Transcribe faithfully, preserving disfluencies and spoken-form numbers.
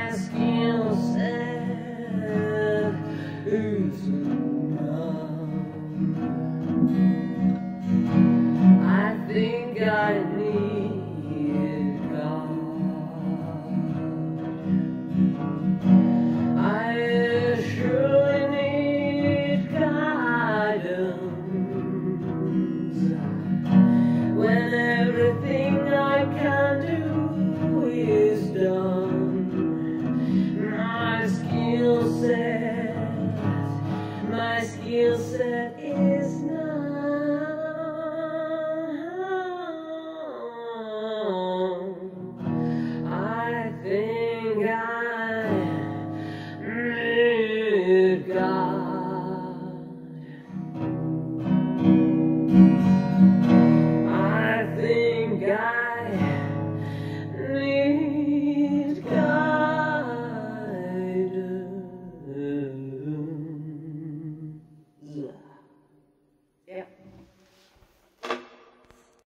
my skill set is enough. I think I need God. I surely need guidance when everything I can do is done. My skill set, my skill set is none. I think I need God.